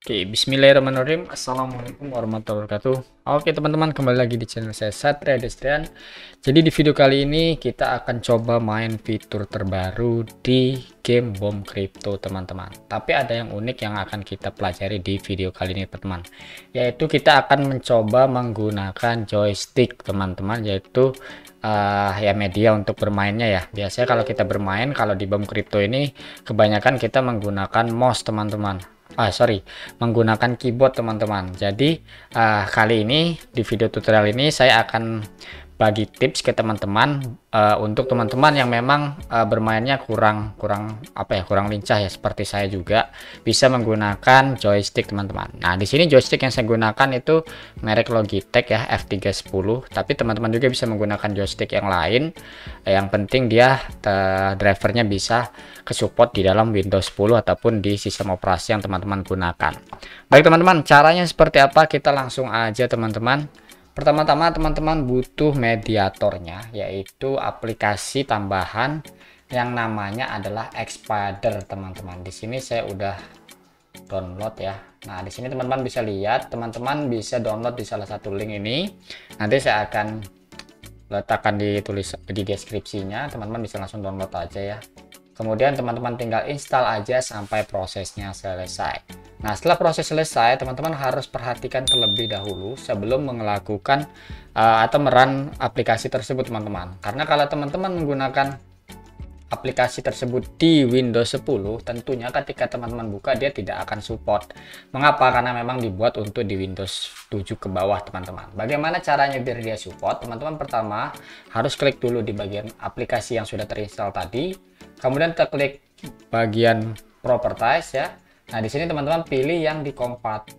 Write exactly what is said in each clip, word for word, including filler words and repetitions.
Oke, bismillahirrahmanirrahim. Assalamualaikum warahmatullahi wabarakatuh. Oke teman-teman, kembali lagi di channel saya Satria Destrian. Jadi di video kali ini kita akan coba main fitur terbaru di game bom crypto teman-teman. Tapi ada yang unik yang akan kita pelajari di video kali ini teman-teman, yaitu kita akan mencoba menggunakan joystick teman-teman, yaitu uh, ya media untuk bermainnya ya. Biasanya kalau kita bermain kalau di bom crypto ini kebanyakan kita menggunakan mouse teman-teman. Ah sorry, menggunakan keyboard teman-teman. Jadi uh, kali ini di video tutorial ini saya akan bagi tips ke teman-teman uh, untuk teman-teman yang memang uh, bermainnya kurang kurang apa ya kurang lincah ya, seperti saya juga bisa menggunakan joystick teman-teman. Nah di sini joystick yang saya gunakan itu merek Logitech ya, F tiga sepuluh, tapi teman-teman juga bisa menggunakan joystick yang lain. Yang penting dia uh, drivernya bisa ke support di dalam Windows sepuluh ataupun di sistem operasi yang teman-teman gunakan. Baik teman-teman, caranya seperti apa? Kita langsung aja teman-teman. Pertama-tama teman-teman butuh mediatornya, yaitu aplikasi tambahan yang namanya adalah Xpader teman-teman. Di sini saya udah download ya. Nah di sini teman-teman bisa lihat, teman-teman bisa download di salah satu link ini. Nanti saya akan letakkan di tulis di deskripsinya, teman-teman bisa langsung download aja ya. Kemudian teman-teman tinggal install aja sampai prosesnya selesai. Nah setelah proses selesai, teman-teman harus perhatikan terlebih dahulu sebelum melakukan uh, atau merun aplikasi tersebut teman-teman. Karena kalau teman-teman menggunakan aplikasi tersebut di Windows sepuluh, tentunya ketika teman-teman buka dia tidak akan support. Mengapa? Karena memang dibuat untuk di Windows tujuh ke bawah teman-teman. Bagaimana caranya biar dia support? Teman-teman pertama harus klik dulu di bagian aplikasi yang sudah terinstall tadi. Kemudian kita klik bagian properties ya. Nah, di sini teman-teman pilih yang di kompat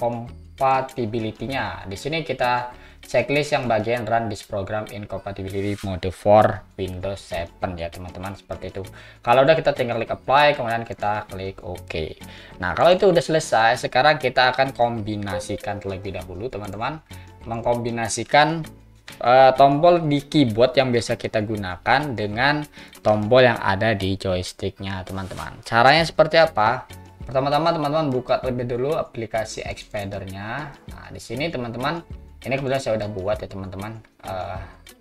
compatibility-nya. Di sini kita checklist yang bagian run this program in compatibility mode for Windows seven ya, teman-teman, seperti itu. Kalau udah kita tinggal klik apply, kemudian kita klik OK. Nah, kalau itu udah selesai, sekarang kita akan kombinasikan terlebih dahulu, teman-teman. Mengkombinasikan Uh, tombol di keyboard yang biasa kita gunakan dengan tombol yang ada di joysticknya teman-teman. Caranya seperti apa? Pertama-tama teman-teman buka terlebih dulu aplikasi Xpader-nya. Nah di sini teman-teman, ini kebetulan saya udah buat ya teman-teman. Uh,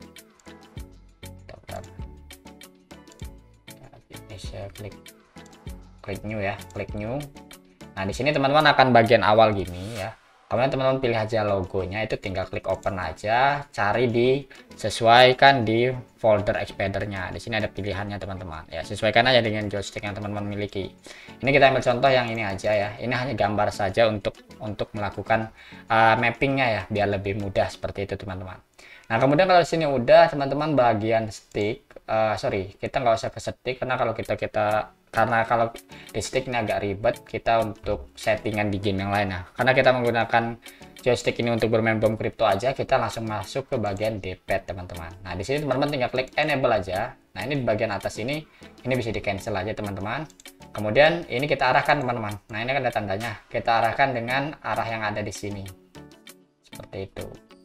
ini saya klik klik new ya, klik new. Nah di sini teman-teman akan bagian awal gini ya. Kemudian teman-teman pilih aja logonya, itu tinggal klik open aja, cari di sesuaikan di folder Xpader-nya. Di sini ada pilihannya teman-teman. Ya, sesuaikan aja dengan joystick yang teman-teman miliki. Ini kita ambil contoh yang ini aja ya. Ini hanya gambar saja untuk untuk melakukan uh, mappingnya ya, biar lebih mudah seperti itu teman-teman. Nah, kemudian kalau di sini udah teman-teman bagian stick, uh, sorry, kita nggak usah ke stick karena kalau kita kita karena kalau di stick ini agak ribet kita untuk settingan di game yang lain ya. Karena kita menggunakan joystick ini untuk bermain bom crypto aja, kita langsung masuk ke bagian D-pad teman-teman. Nah di sini teman-teman tinggal klik enable aja. Nah ini di bagian atas ini, ini bisa di cancel aja teman-teman. Kemudian ini kita arahkan teman-teman. Nah ini kan ada tandanya, kita arahkan dengan arah yang ada di sini, seperti itu.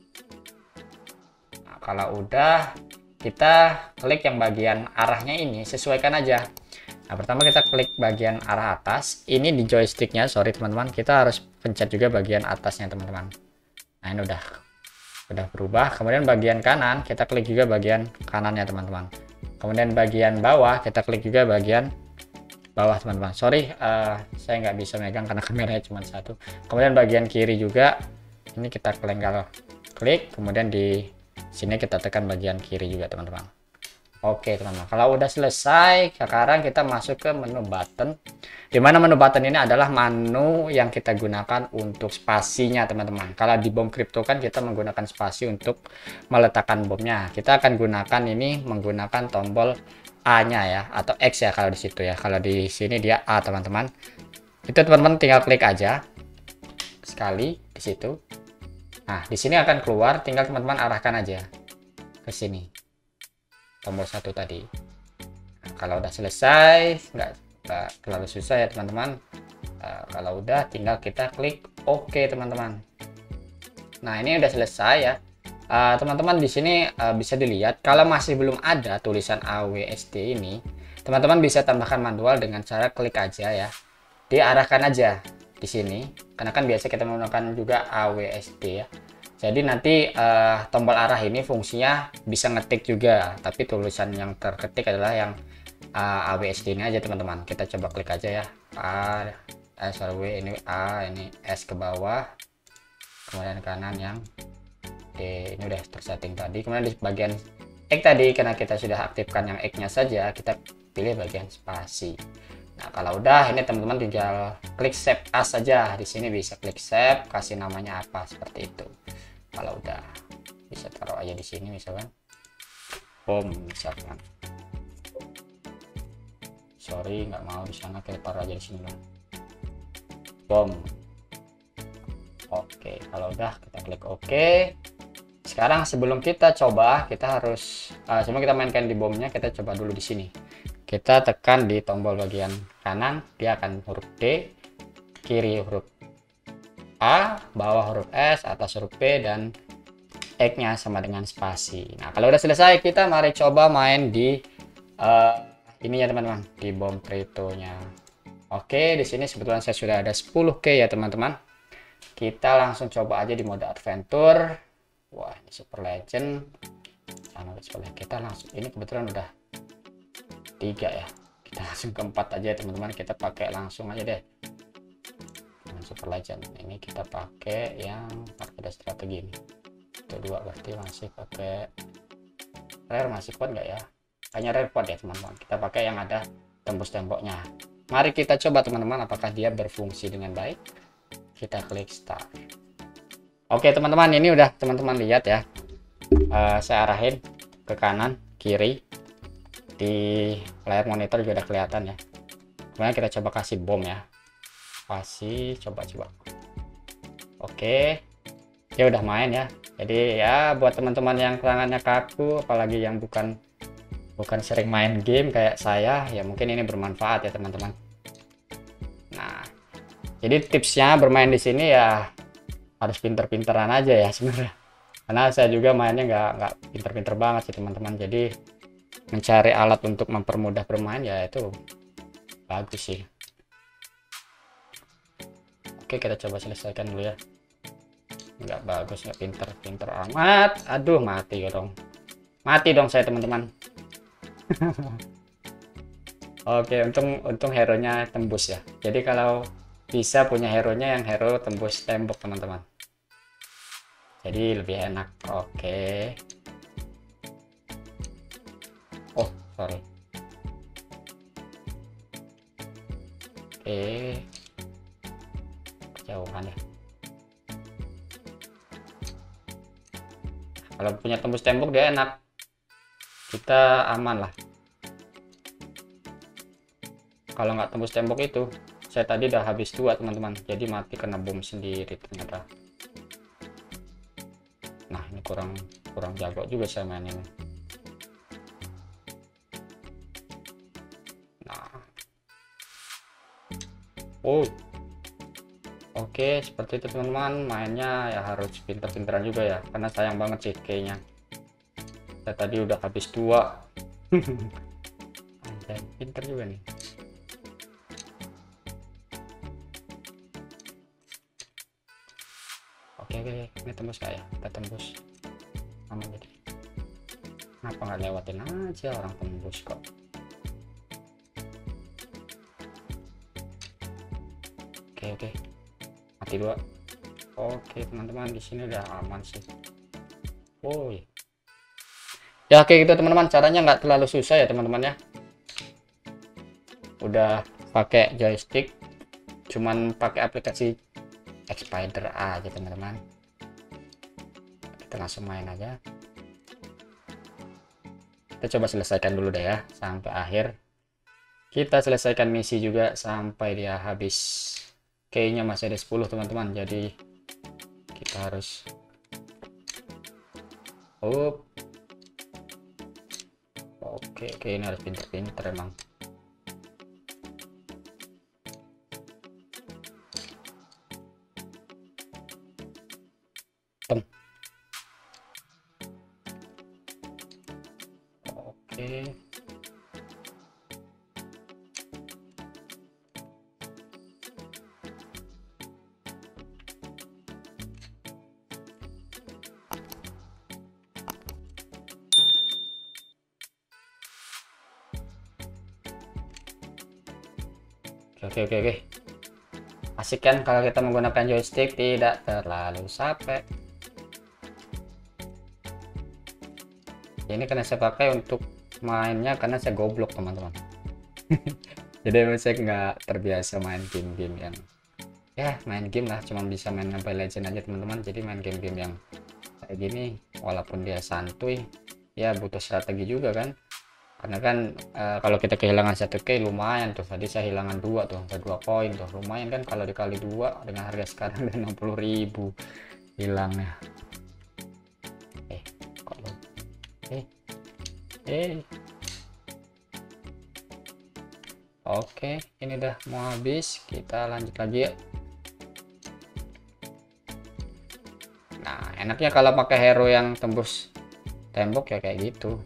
Nah kalau udah, kita klik yang bagian arahnya ini, sesuaikan aja. Nah pertama kita klik bagian arah atas, ini di joysticknya, sorry teman-teman, kita harus pencet juga bagian atasnya teman-teman. Nah ini udah udah berubah. Kemudian bagian kanan kita klik juga bagian kanannya teman-teman. Kemudian bagian bawah kita klik juga bagian bawah teman-teman. Sorry uh, saya nggak bisa megang karena kameranya cuma satu. Kemudian bagian kiri juga ini kita tinggal klik, kemudian di sini kita tekan bagian kiri juga teman-teman. Oke teman-teman, kalau udah selesai, sekarang kita masuk ke menu button. Dimana menu button ini adalah menu yang kita gunakan untuk spasinya teman-teman. Kalau di bom crypto kan kita menggunakan spasi untuk meletakkan bomnya. Kita akan gunakan ini menggunakan tombol A-nya ya, atau X ya kalau di situ ya. Kalau di sini dia A teman-teman. Itu teman-teman tinggal klik aja sekali di situ. Nah di sini akan keluar, tinggal teman-teman arahkan aja ke sini. Tombol satu tadi. Nah, kalau udah selesai, nggak, nggak terlalu susah ya teman-teman. Uh, kalau udah tinggal kita klik OK teman-teman. Nah ini udah selesai ya teman-teman. Uh, di sini uh, bisa dilihat kalau masih belum ada tulisan A W S D ini, teman-teman bisa tambahkan manual dengan cara klik aja ya, diarahkan aja. di sini, karena kan biasa kita menggunakan juga A W S D ya. Jadi nanti uh, tombol arah ini fungsinya bisa ngetik juga, tapi tulisan yang terketik adalah yang uh, A W S D ini aja teman-teman. Kita coba klik aja ya, A, S, R, W, ini A, ini S ke bawah, kemudian kanan yang D, ini udah tersetting tadi. Kemudian di bagian X tadi, karena kita sudah aktifkan yang X nya saja, kita pilih bagian spasi. Nah kalau udah, ini teman-teman tinggal klik save as saja. Di sini bisa klik save, kasih namanya apa seperti itu. Kalau udah, bisa taruh aja di sini misalkan home misalkan. Sorry nggak mau di sana, kita taruh aja di sini dong. Bom. Oke, kalau udah kita klik oke. Sekarang sebelum kita coba, kita harus uh, sebelum kita mainkan di bomnya, kita coba dulu di sini. Kita tekan di tombol bagian kanan, dia akan huruf D, kiri huruf A, bawah huruf S, atas huruf P, dan X-nya sama dengan spasi. Nah, kalau udah selesai, kita mari coba main di uh, ini ya teman-teman, di bom Trito-nya. Oke, di sini sebetulnya saya sudah ada sepuluh K ya teman-teman. Kita langsung coba aja di mode adventure. Wah, ini Super Legend. Sama sebelah kita langsung. Ini kebetulan udah tiga ya. Kita langsung ke empat aja teman-teman. Kita pakai langsung aja deh. Super Legend ini kita pakai yang ada strategi ini. Itu dua berarti masih pakai rare, masih kuat nggak ya? Kayaknya rare kuat ya teman-teman. Kita pakai yang ada tembus temboknya. Mari kita coba teman-teman apakah dia berfungsi dengan baik. Kita klik start. Oke teman-teman, ini udah teman-teman lihat ya. Uh, saya arahin ke kanan kiri, di layar monitor juga udah kelihatan ya. Kemudian kita coba kasih bom ya. Kasih coba-coba. Oke, ya udah main ya. Jadi ya buat teman-teman yang tangannya kaku, apalagi yang bukan bukan sering main game kayak saya, ya mungkin ini bermanfaat ya teman-teman. Nah, jadi tipsnya bermain di sini ya harus pinter-pinteran aja ya sebenarnya. Karena saya juga mainnya nggak nggak pinter-pinter banget sih teman-teman. Jadi mencari alat untuk mempermudah bermain ya itu bagus sih. Oke, kita coba selesaikan dulu ya. Nggak bagus, nggak pinter-pinter amat. Aduh, mati dong. Mati dong saya teman-teman. Oke, untung untung hero-nya tembus ya. Jadi kalau bisa punya hero-nya yang hero tembus tembok teman-teman. Jadi lebih enak. Oke. Oh, sorry. Oke. Jauhan ya. Kalau punya tembus tembok dia enak, kita aman lah. Kalau nggak tembus tembok itu, saya tadi udah habis dua teman-teman, jadi mati kena bom sendiri ternyata. Nah ini kurang kurang jago juga saya main ini. Nah, oh. Oke, seperti itu teman-teman, mainnya ya harus pinter-pinteran juga ya, karena sayang banget sih kayaknya. Saya tadi udah habis dua. Anjay, pinter juga nih. Oke, oke, ini tembus gak ya? Kita tembus. Aman jadi. Kenapa nggak lewatin aja orang tembus kok? Oke, oke. Mati dua. Oke teman-teman, di sini udah aman sih. Oh ya, ya oke gitu teman-teman, caranya nggak terlalu susah ya teman-teman ya. Udah pakai joystick, cuman pakai aplikasi Spider aja teman-teman. Kita langsung main aja. Kita coba selesaikan dulu deh ya sampai akhir. Kita selesaikan misi juga sampai dia habis. Kayaknya masih ada sepuluh teman-teman, jadi kita harus up. Oke, oke, ini harus pinter-pinter emang. Tem. Oke. oke oke oke. Asik kan kalau kita menggunakan joystick, tidak terlalu capek. Ini karena saya pakai untuk mainnya karena saya goblok teman-teman. Jadi saya nggak terbiasa main game-game yang ya main game lah, cuman bisa main Mobile Legends aja teman-teman. Jadi main game-game yang kayak gini walaupun dia santuy ya butuh strategi juga kan, karena kan e, kalau kita kehilangan satu K lumayan tuh. Tadi saya hilangan dua tuh, ada dua koin tuh, lumayan kan kalau dikali dua dengan harga sekarang udah enam puluh ribu hilangnya. eh kok lo eh eh Oke, ini udah mau habis, kita lanjut lagi ya. Nah, enaknya kalau pakai hero yang tembus tembok ya kayak gitu.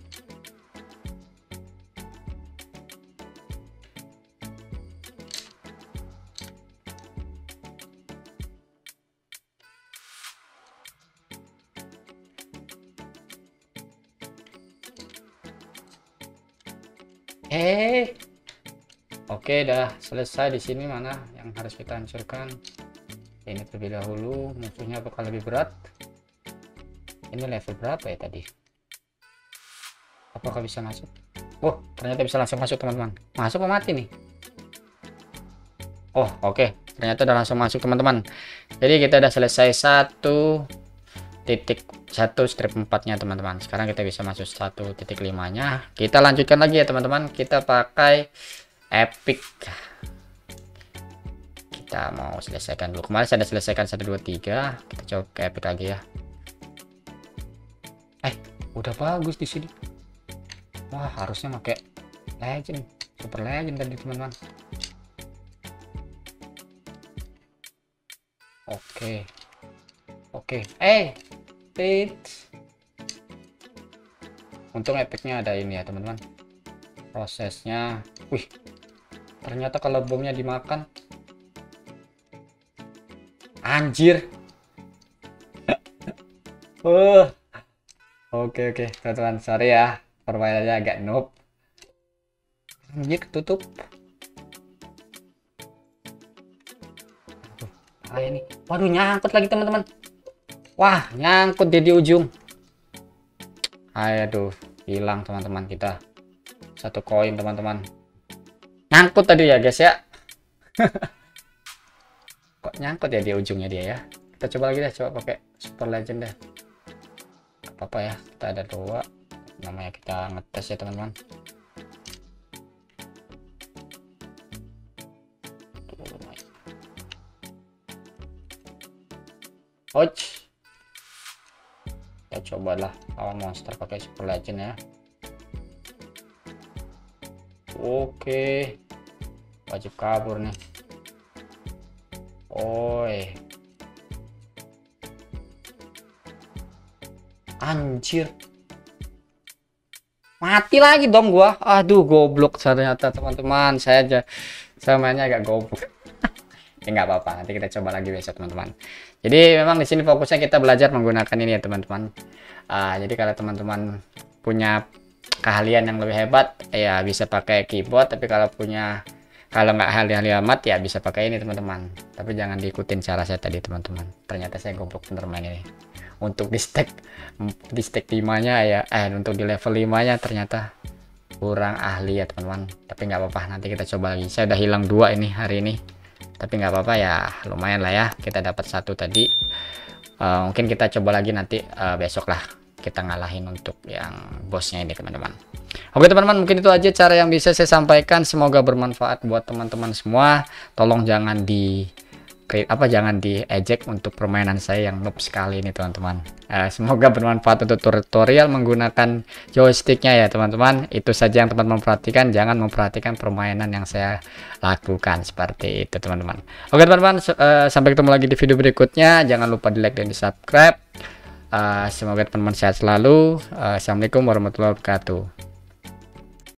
Eh, oke, dah selesai. Di sini mana yang harus kita hancurkan? Ini terlebih dahulu. Musuhnya bakal lebih berat. Ini level berapa ya tadi? Apakah bisa masuk? Oh, ternyata bisa langsung masuk teman-teman. Masuk apa mati nih? Oh, oke. Ternyata udah langsung masuk teman-teman. Jadi kita udah selesai satu titik satu strip empatnya teman-teman. Sekarang kita bisa masuk satu titik limanya. Kita lanjutkan lagi ya teman-teman. Kita pakai epic. Kita mau selesaikan dulu. Kemarin saya sudah selesaikan satu dua tiga. Kita coba ke epic lagi ya. Eh, udah bagus di sini. Wah, harusnya pakai legend, super legend tadi teman-teman. Oke. Oke. Eh, pitch. Untung epicnya ada ini ya teman-teman. Prosesnya, wih. Ternyata kalau bomnya dimakan, anjir. uh. Oke oke teman-teman, sorry ya permainannya agak noob. Anjir, ketutup. Aduh, ah ini. Waduh, nyangkut lagi teman-teman. Wah, nyangkut dia di ujung. Aduh, hilang teman-teman kita. Satu koin teman-teman. Nyangkut tadi ya guys ya. Kok nyangkut ya di ujungnya dia ya. Kita coba lagi deh, coba pakai super legend deh. Apa ya, kita ada dua, namanya kita ngetes ya teman-teman. Ouch, kita cobalah lawan monster pakai super legend ya. Oke, wajib kabur nih. Oi, anjir, mati lagi dong gua. Aduh, goblok ternyata teman-teman. Saya aja saya mainnya agak goblok. Ya nggak apa-apa, nanti kita coba lagi besok teman-teman. Jadi memang di sini fokusnya kita belajar menggunakan ini ya teman-teman. Uh, jadi kalau teman-teman punya keahlian yang lebih hebat ya bisa pakai keyboard, tapi kalau punya kalau nggak ahli-ahli amat ya bisa pakai ini teman-teman. Tapi jangan diikutin cara saya tadi teman-teman. Ternyata saya goblok bener main ini. Untuk di stack di stack limanya ya eh untuk di level limanya ternyata kurang ahli ya teman-teman. Tapi nggak apa-apa, nanti kita coba lagi. Saya udah hilang dua ini hari ini, tapi nggak apa-apa ya, lumayan lah ya, kita dapat satu tadi. Uh, mungkin kita coba lagi nanti uh, besok lah kita ngalahin untuk yang bosnya ini teman-teman. Oke teman-teman, mungkin itu aja cara yang bisa saya sampaikan. Semoga bermanfaat buat teman-teman semua. Tolong jangan di apa jangan diejek untuk permainan saya yang noob sekali ini teman-teman. Uh, semoga bermanfaat untuk tutorial menggunakan joysticknya ya teman-teman. Itu saja yang teman-teman perhatikan, jangan memperhatikan permainan yang saya lakukan seperti itu teman-teman. Oke teman-teman, uh, sampai ketemu lagi di video berikutnya. Jangan lupa di like dan di subscribe. Uh, semoga teman-teman sehat selalu. Uh, Assalamualaikum warahmatullahi wabarakatuh.